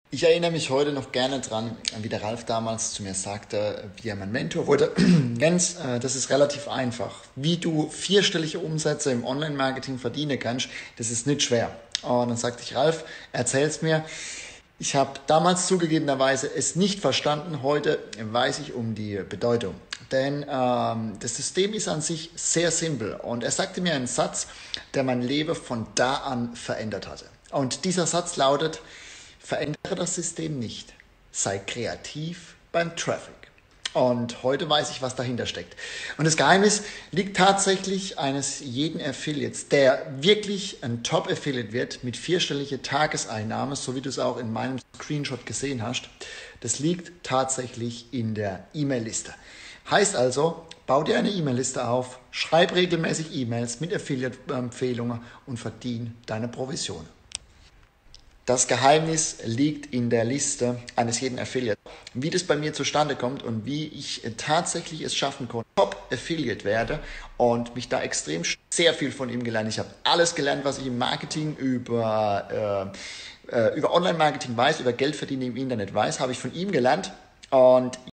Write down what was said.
Ich erinnere mich heute noch gerne dran, wie der Ralf damals zu mir sagte, wie er mein Mentor wurde. Jens, das ist relativ einfach. Wie du vierstellige Umsätze im Online-Marketing verdienen kannst, das ist nicht schwer. Und dann sagte ich, Ralf, erzähl's mir. Ich habe damals zugegebenerweise es nicht verstanden. Heute weiß ich um die Bedeutung. Denn das System ist an sich sehr simpel. Und er sagte mir einen Satz, der mein Leben von da an verändert hatte. Und dieser Satz lautet: Verändere das System nicht. Sei kreativ beim Traffic. Und heute weiß ich, was dahinter steckt. Und das Geheimnis liegt tatsächlich eines jeden Affiliates, der wirklich ein Top-Affiliate wird mit vierstelliger Tageseinnahme, so wie du es auch in meinem Screenshot gesehen hast. Das liegt tatsächlich in der E-Mail-Liste. Heißt also, bau dir eine E-Mail-Liste auf, schreib regelmäßig E-Mails mit Affiliate-Empfehlungen und verdien deine Provision. Das Geheimnis liegt in der Liste eines jeden Affiliate. Wie das bei mir zustande kommt und wie ich tatsächlich es schaffen konnte, Top-Affiliate werde und mich da extrem sehr viel von ihm gelernt. Ich habe alles gelernt, was ich im Marketing über Online-Marketing weiß, über Geldverdienen im Internet weiß, habe ich von ihm gelernt. Und